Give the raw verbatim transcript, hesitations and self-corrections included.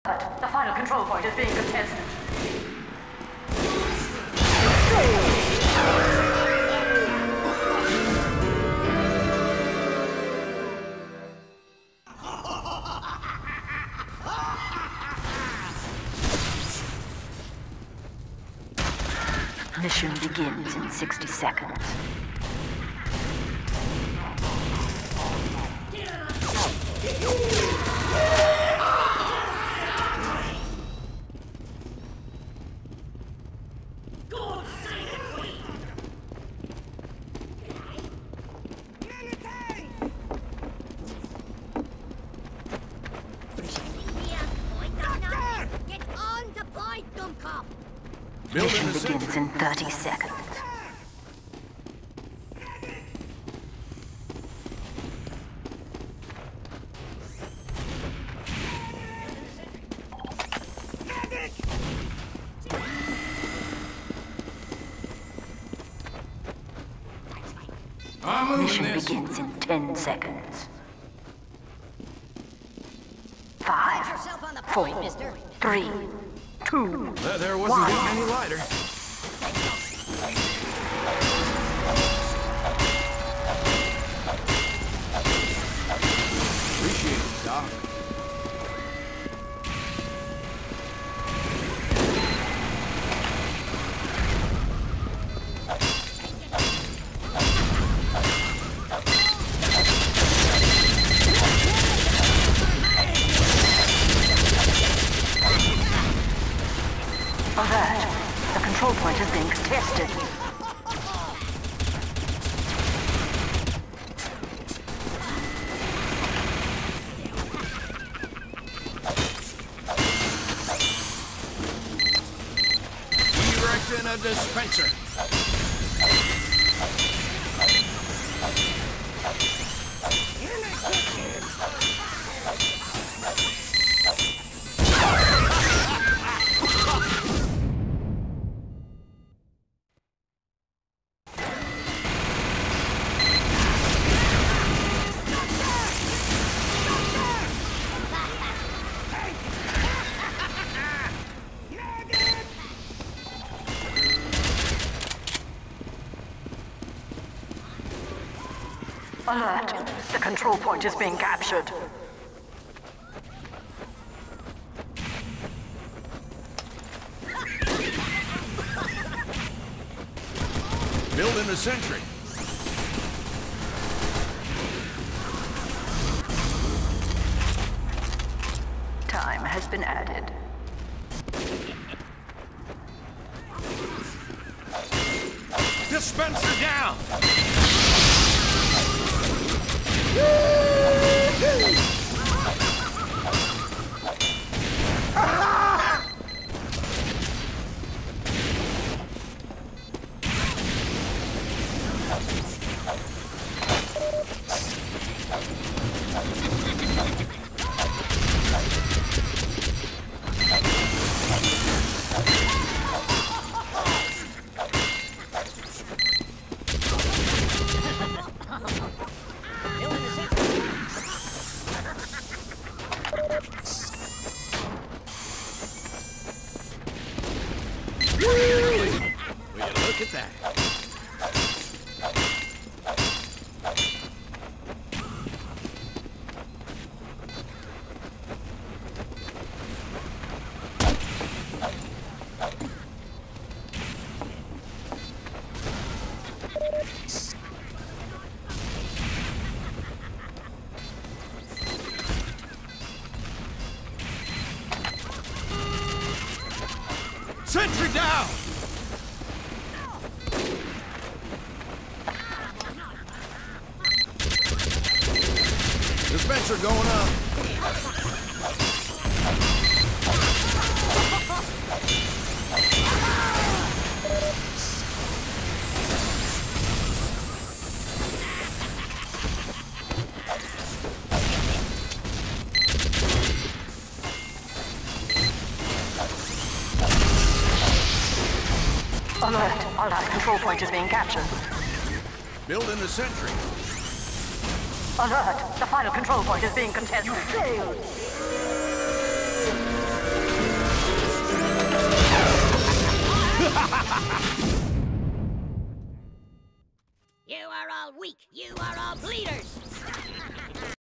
The final control point is being contested. Mission begins in sixty seconds. Mission begins in thirty seconds. Mission begins in ten seconds. Five, four, three, two, uh, there wasn't one. getting any lighter. Appreciate it, Doc. Alert! The control point is being contested. Erecting a dispenser. Alert! The control point is being captured. Building a sentry. Time has been added. Dispenser down! Look at that. Sentry down! Dispenser going up. Alert! Our last control point is being captured. Building a sentry. Alert! The final control point is being contested. You failed! all weak. You are all bleeders.